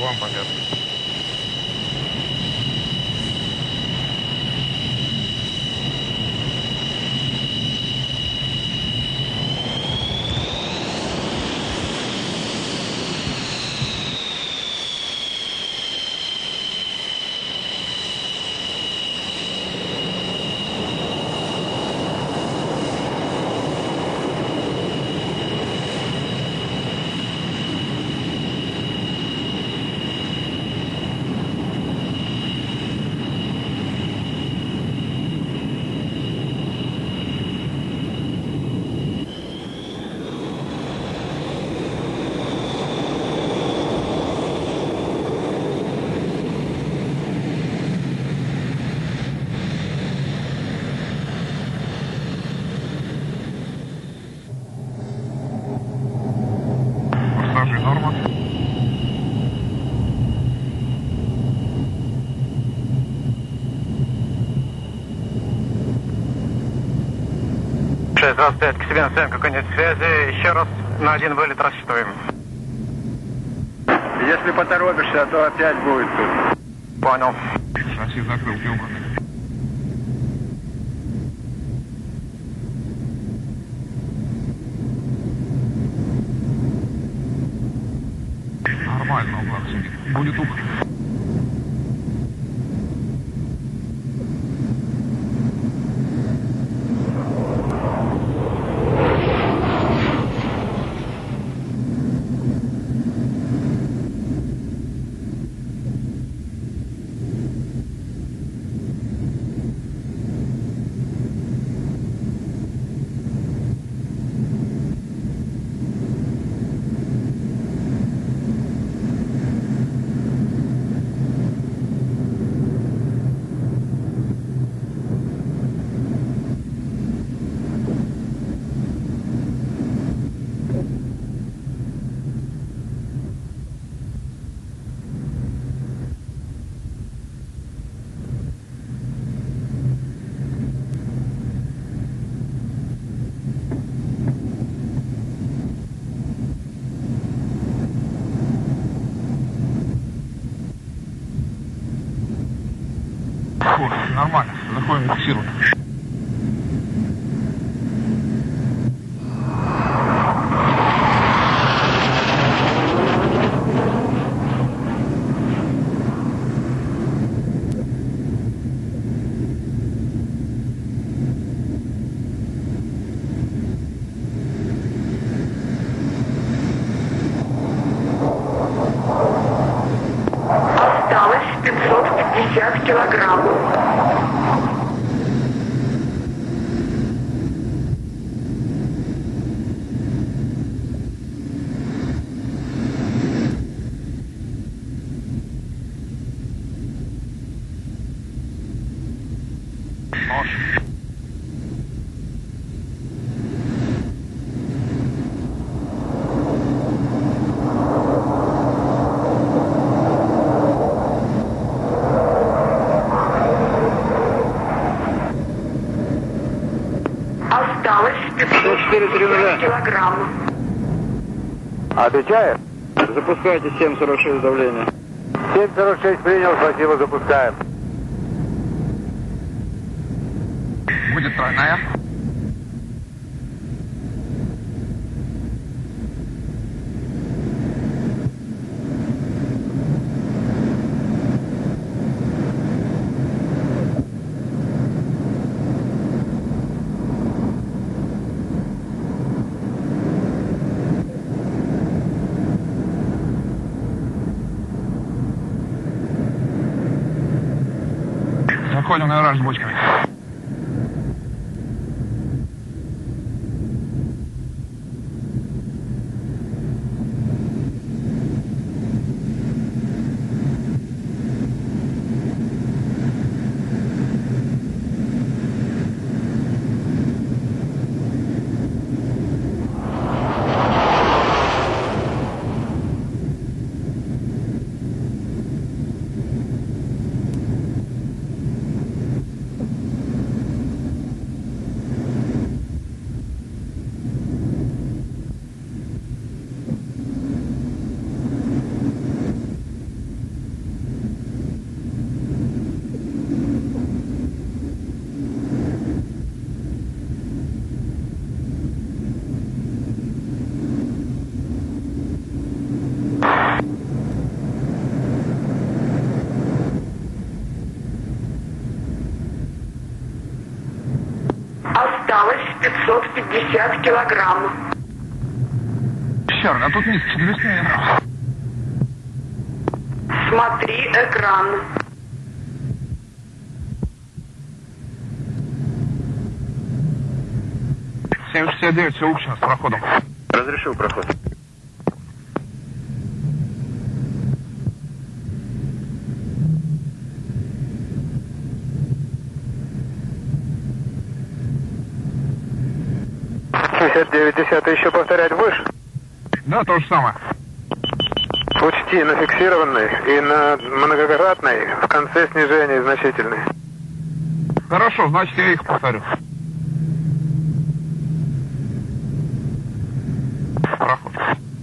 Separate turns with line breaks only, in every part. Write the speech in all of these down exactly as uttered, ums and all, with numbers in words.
вам побед. Норма. шесть двадцать пять к себе на конец связи. Еще раз на один вылет рассчитываем.
Если поторопишься, то опять будет тут.
Понял.
Шасси закрыл, Тёма. Нормально, углах сидит. Будет ух. Фу, нормально, заходим фиксируем.
Осталось пятьсот пятьдесят килограмм. Осталось пятьсот пятьдесят килограмм.
Отвечает? Запускайте семь сорок шесть давление.
семь сорок шесть принял, спасибо, запускаем.
Будет тройная. Заходим на гараж с бочками.
пятьсот пятьдесят килограмм.
Черт, а тут низко, двести метров.
Смотри экран.
семь шестьдесят девять, все лучше с проходом.
Разрешил проход.
шестьдесят девять десятый еще повторять будешь?
Да, то же самое.
Учти, на фиксированной и на многократной в конце снижения значительный.
Хорошо, значит, я их повторю. Проход.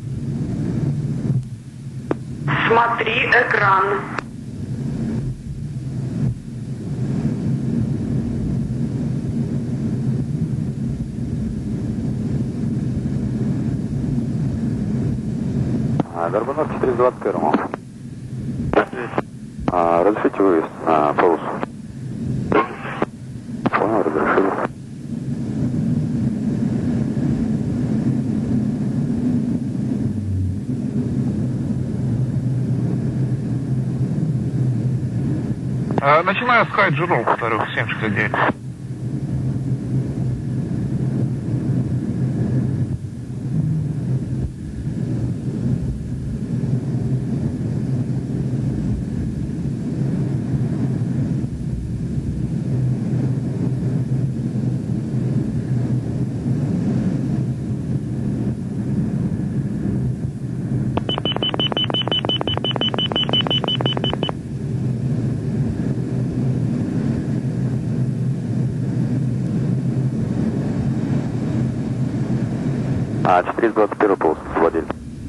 Смотри экран.
Горбунов четыреста двадцать первому. А, разрешите выезд на полосу? Понял, разрешили.
Э, начинаю с Хайт Джерол, повторю, семь шестьдесят девять.
А, четыреста двадцать первый полос освободили.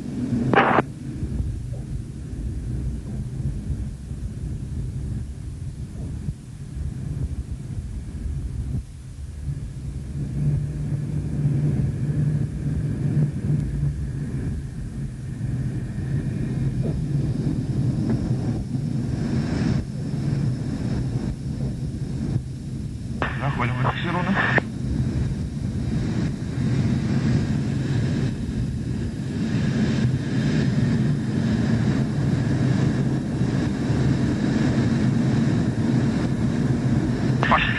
Заходим в фиксированную. Пошли.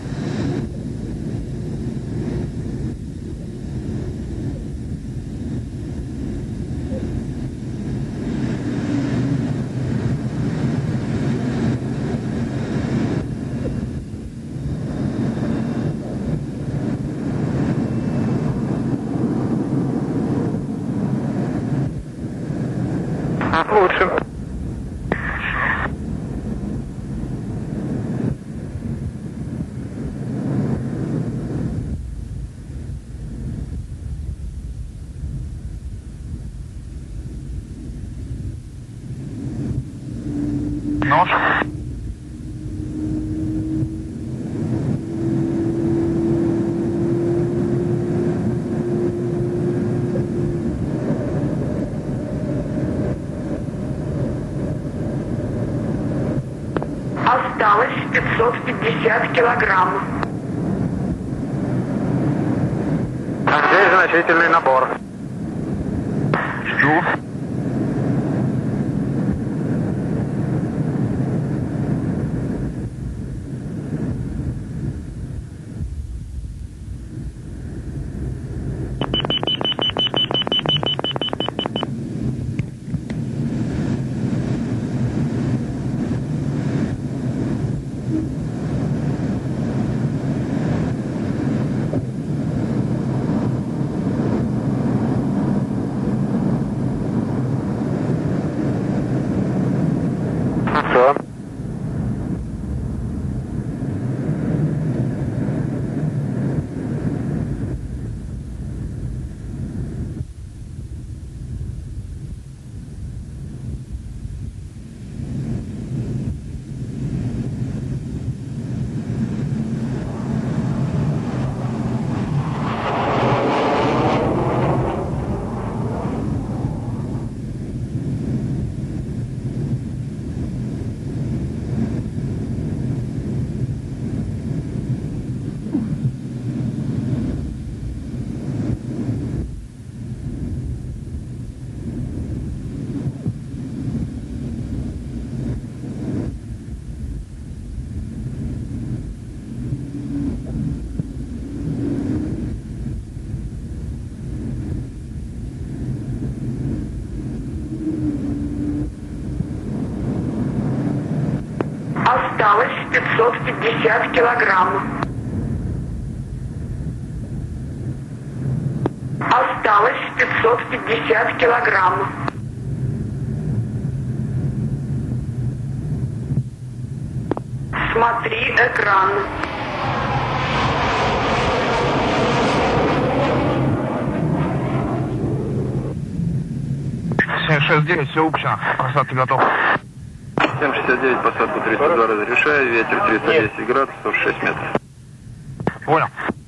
Лучше.
Нож.
Осталось пятьсот пятьдесят килограмм.
Здесь значительный набор.
Жду.
Осталось пятьсот пятьдесят килограмм. Осталось пятьсот пятьдесят килограмм. Смотри экран.
семь шесть девять, все выпущено. Посадки готов.
семь шестьдесят девять, посадку тридцать два разрешаю, ветер триста десять градусов, шесть метров.
Понял.